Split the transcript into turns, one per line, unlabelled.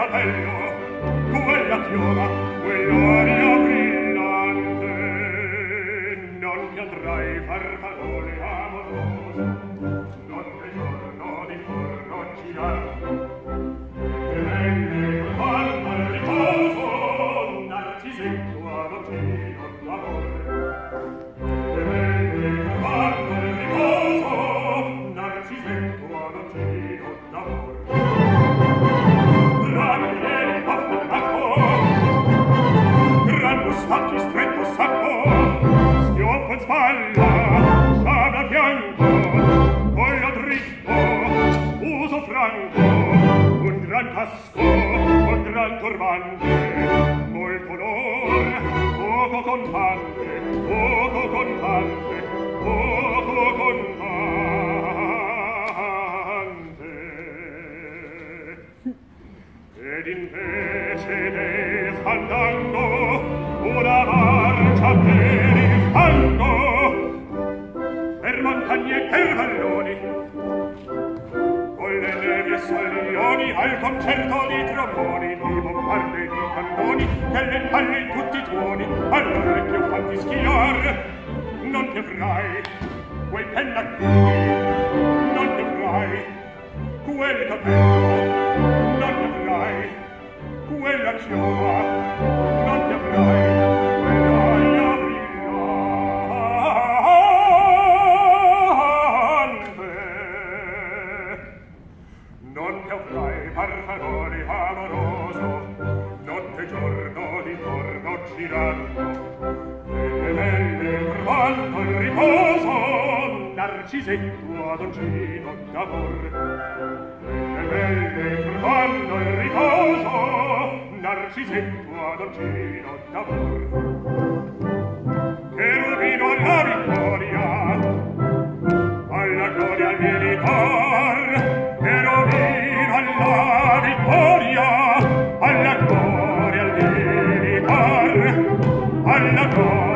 capello, quella chioma, quell'aria brillante, non ti andrai farfallone amoroso, non che giorno di giorno girando, e belle quando al riposo, narcisetto ad ogino d'amore. E belle quando al riposo, narcisetto ad ogino d'amore. Stacchi stretto sacco, schioppo in spalla, sciame a fianco, collo dritto, uso franco, un gran casco, un gran turbante, molto onor, poco contante, poco contante, poco contante. Ed invece del fandango una marcia per il fango, per montagne e per valloni, con le nevi e salioni, al concerto di tromboni, di bombarde e di cannoni, che le palle in tutti i tuoni, all'orecchio fatti schiar. Non ti avrai quei pennacchini, non ti avrai quel capello, non ti avrai quella chioma, non ti avrai quell'aria brillante, non ti avrai farfallone amoroso, notte e giorno di torno girando, e belle trovando il riposo, narcisetto ad ogino d'amor. E belle trovando il riposo, narcisetto ad ogino d'amor. Cherubino alla vittoria, alla gloria al militar, cherubino alla vittoria, alla gloria al militar, alla gloria